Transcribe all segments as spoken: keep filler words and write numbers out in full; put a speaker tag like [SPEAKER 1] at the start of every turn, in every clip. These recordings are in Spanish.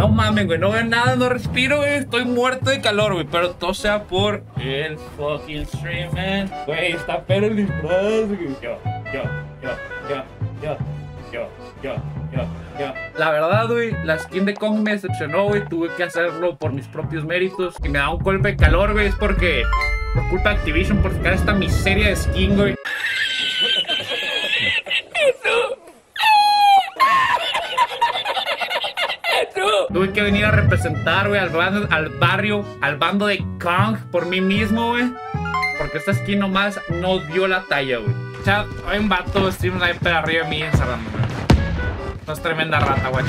[SPEAKER 1] No mames, güey, no veo nada, no respiro, güey. Estoy muerto de calor, güey. Pero todo sea por el fucking stream, man. Güey, está pero el disfraz, güey. Yo, yo, yo, yo, yo, yo, yo, yo, yo. La verdad, güey, la skin de Kong me decepcionó, güey. Tuve que hacerlo por mis propios méritos. Y me da un golpe de calor, güey. Es porque, por culpa de Activision, por sacar esta miseria de skin, güey. Tuve que venir a representar, güey, al, bando, al barrio, al bando de Kong por mí mismo, güey. Porque esta skin nomás no dio la talla, güey. Chat, hay un vato, stream sniper arriba de mí encerrando, güey. No es tremenda rata, güey.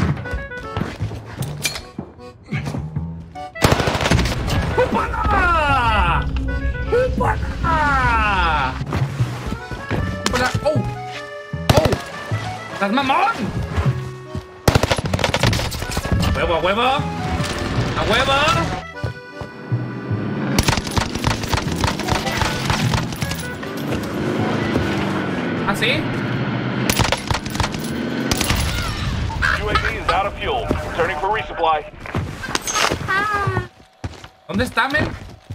[SPEAKER 1] ¡Upala! ¡Upala! ¡Upala! ¡Oh! ¡Oh! ¡Estás mamón! ¡A huevo, a huevo! ¡A huevo! ¿Ah, sí?
[SPEAKER 2] U A V is out of fuel. Turning for resupply.
[SPEAKER 1] ¿Dónde está, men?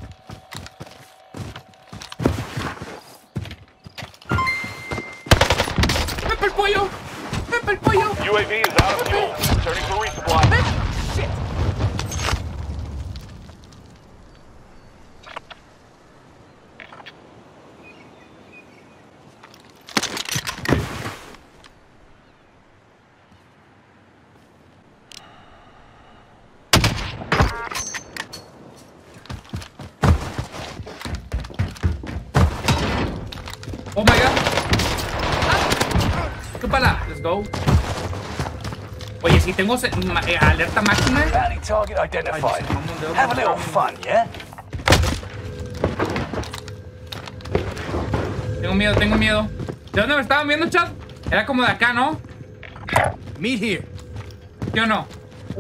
[SPEAKER 1] ¡Pepe el pollo! ¡Pepe el pollo!
[SPEAKER 2] U A V is out of fuel. Turning for resupply.
[SPEAKER 1] Shit. Oh my god. ¿Qué pala? Let's go. Oye, si tengo eh, alerta máxima.
[SPEAKER 3] Bounty target identified. Have a little fun, yeah?
[SPEAKER 1] Tengo miedo, tengo miedo. ¿De dónde me estaban viendo, chat? Era como de acá, ¿no?
[SPEAKER 4] Meet here.
[SPEAKER 1] ¿Sí o no?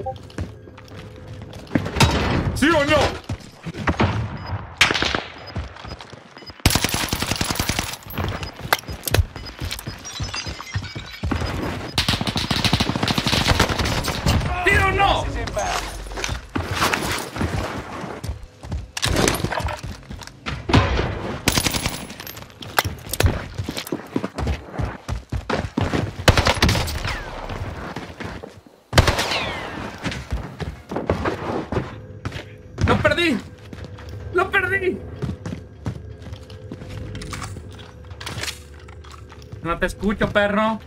[SPEAKER 1] ¿Sí o no? ¡Lo perdí! ¡Lo perdí! No te escucho, perro.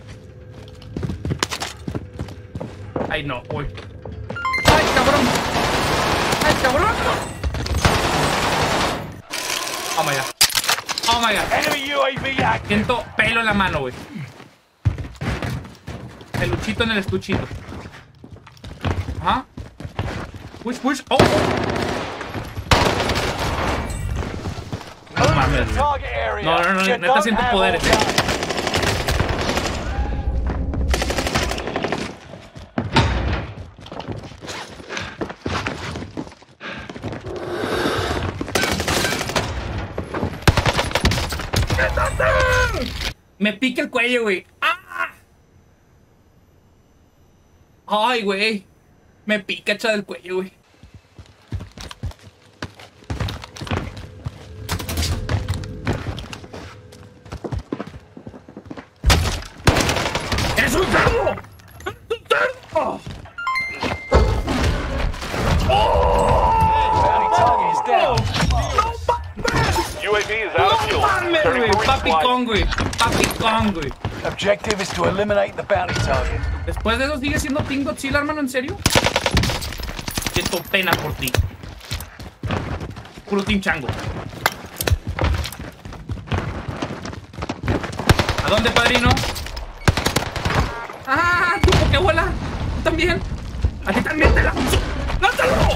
[SPEAKER 1] Ay, no, uy. ¡Ay, cabrón! ¡Ay, cabrón! Oh my god. Oh my god.
[SPEAKER 2] Enemy U A V active.
[SPEAKER 1] Siento pelo en la mano, güey. Peluchito en el estuchito. Ajá. Push, push. Oh. No mames. No, no, no, neta siento poderes. Me pica el cuello, güey. ¡Ah! Ay, güey. Me pica echa del cuello, güey. ¡Es un cerdo! ¡Es un cerdo!
[SPEAKER 2] U A V is out of fuel. Turning for
[SPEAKER 1] Papi
[SPEAKER 2] resupply.
[SPEAKER 1] Kong, güey. Papi Kong, güey.
[SPEAKER 3] Objective is to eliminate the bounty target.
[SPEAKER 1] Después de eso sigue siendo Team Godzilla, hermano, ¿en serio? Siento pena por ti. Puro Team Chango. ¿A dónde, padrino? ¡Ah! ¡Tu Pokébola! ¿Tú también? ¡A ti también te la... ¡Lánzalo!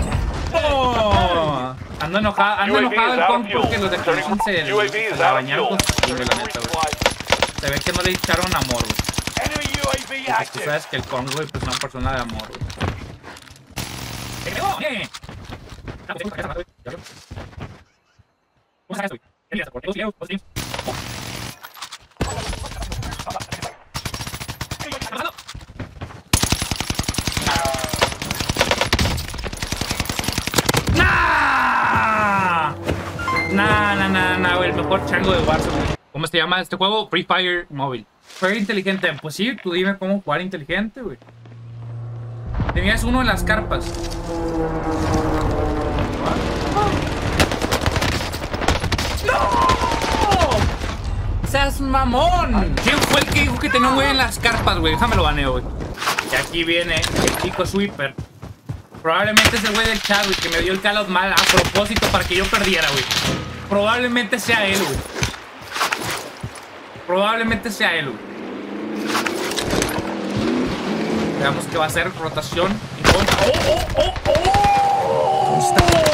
[SPEAKER 1] ¡Oh! Ando enojado, ando enojado el Kong porque los de Activision se, se la bañaron con su la neta, güey. Se ve que no le echaron amor, güey.
[SPEAKER 2] Enemy U A V
[SPEAKER 1] Porque tú
[SPEAKER 2] active.
[SPEAKER 1] sabes que el Kong, güey, pues es una persona de amor, güey. ¡Te quedó! ¡Eh! ¿Cómo sabes, güey? ¿Qué le das? ¿Por qué? ¿Dos streams? mejor chango de Warzone. ¿Cómo se llama este juego? Free Fire Mobile. Juega inteligente. Pues sí, tú dime cómo jugar inteligente, güey. Tenías uno en las carpas. ¡No! ¡Seas mamón! ¿Quién fue el que dijo que tenía un güey en las carpas, güey? Déjame lo baneo, güey. Y aquí viene el chico Sweeper. Probablemente es el güey del chat, güey, que me dio el call out mal a propósito para que yo perdiera, güey. Probablemente sea él, güey. Probablemente sea él, güey. Veamos que va a ser rotación. ¡Oh, oh, oh, oh!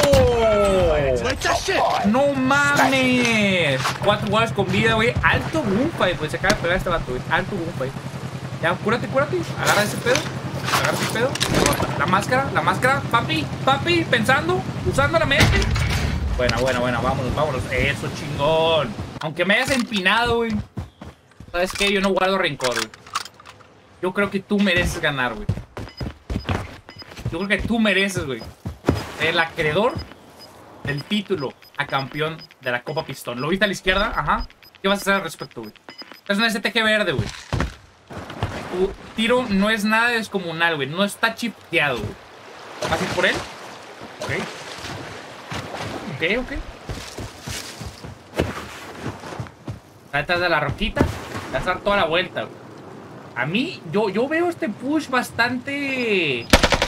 [SPEAKER 1] ¡No mames! Cuatro jugadores con vida, güey. Alto gunfight, pues se acaba de pegar este vato, güey. Alto gunfight. Ya, cúrate, cúrate. Agarra ese pedo. Agarra ese pedo. La máscara, la máscara. Papi, papi, pensando, usando la mente. Buena, buena, buena. Vámonos, vámonos. Eso, chingón. Aunque me hayas empinado, güey. ¿Sabes qué? Yo no guardo rencor, güey. Yo creo que tú mereces ganar, güey. Yo creo que tú mereces, güey, el acreedor del título a campeón de la Copa Pistón. ¿Lo viste a la izquierda? Ajá. ¿Qué vas a hacer al respecto, güey? Es una S T G verde, güey. Tu tiro no es nada descomunal, güey. No está chipeado, güey. ¿Vas a ir por él? Ok. Ok, ok. Está detrás de la roquita. Va a dar toda la vuelta, güey. A mí, yo, yo veo este push bastante...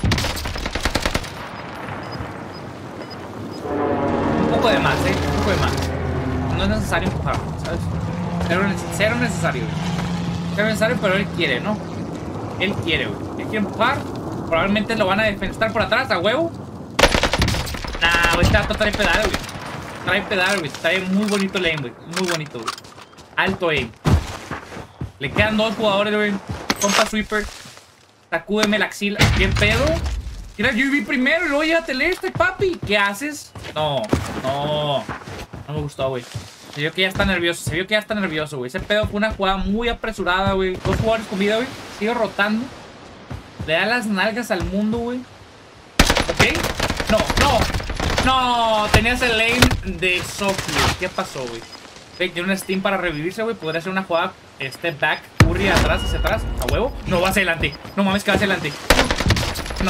[SPEAKER 1] Un poco de más, ¿eh? Un poco de más. No es necesario empujar, ¿sabes? Cero, cero necesario, güey. Cero necesario, pero él quiere, ¿no? Él quiere, güey. Él quiere empujar. Probablemente lo van a defensar por atrás, a huevo. Nah, güey, este vato trae pedal, güey. Trae pedal, güey. Trae muy bonito lane, güey. Muy bonito, güey. Alto aim. Le quedan dos jugadores, güey. Compa Sweeper. Sacúdeme la axila. ¿Qué pedo? Mira, yo vi primero y luego llévatele este, papi. ¿Qué haces? No, no. No me gustó, güey. Se vio que ya está nervioso. Se vio que ya está nervioso, güey. Ese pedo fue una jugada muy apresurada, güey. Dos jugadores con vida, güey. Sigue rotando. Le da las nalgas al mundo, güey. ¿Ok? No, no. No, tenías el lane de Sophie. ¿Qué pasó, güey? Tiene un Steam para revivirse, güey. Podría ser una jugada step back, curry atrás, hacia atrás, a huevo. No, va hacia adelante. No mames que va hacia adelante. No.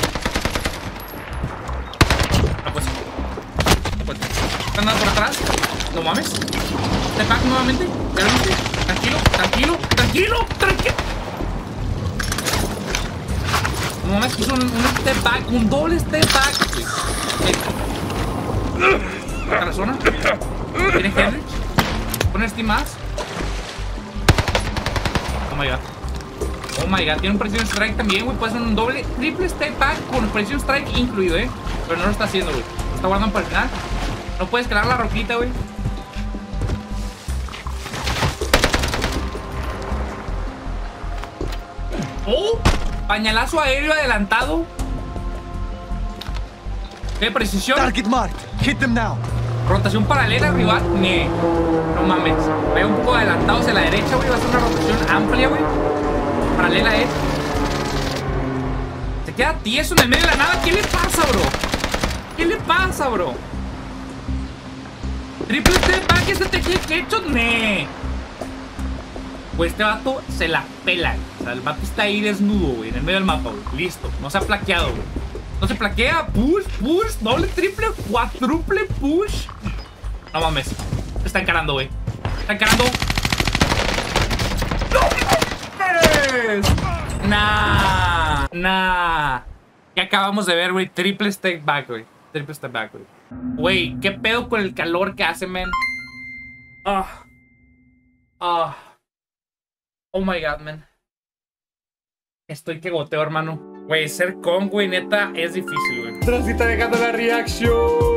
[SPEAKER 1] No pues. No pues. ¿Están dando por atrás? No mames. Step back nuevamente. ¿Ya lo viste? Tranquilo, tranquilo, tranquilo, tranquilo. No mames, puso un, un step back, un doble step back. ¿Está la zona? ¿Tiene Henry? ¿Pone Steam más? Oh my god. Oh my god. Tiene un Precision Strike también, güey. Puede ser un doble, triple step back con Precision Strike incluido, eh. Pero no lo está haciendo, güey. Lo está guardando para el final. No puede escalar la roquita, güey. Oh, pañalazo aéreo adelantado. ¿Qué precisión?
[SPEAKER 4] Target marked. Hit them now.
[SPEAKER 1] Rotación paralela, rival. Ne. No mames. Veo un poco adelantado hacia la derecha, güey. Va a ser una rotación amplia, güey. Paralela a él. Se queda tieso en el medio de la nada. ¿Qué le pasa, bro? ¿Qué le pasa, bro? Triple step back, este te hecho. Ne. Pues este vato se la pela. O sea, el vato está ahí desnudo, güey. En el medio del mapa, güey. Listo. No se ha plaqueado, güey. No se plaquea, push, push, doble, triple, cuádruple push. No mames. Está encarando, güey. Está encarando. ¡No mames! Nah. Nah. ¿Qué acabamos de ver, güey? Triple step back, güey. Triple step back, güey. Güey, ¿qué pedo con el calor que hace, man? Ah. Ah. Oh my god, man. Estoy que goteo, hermano. Güey, ser con, güey, neta, es difícil, güey. Pero sí está dejando la reacción.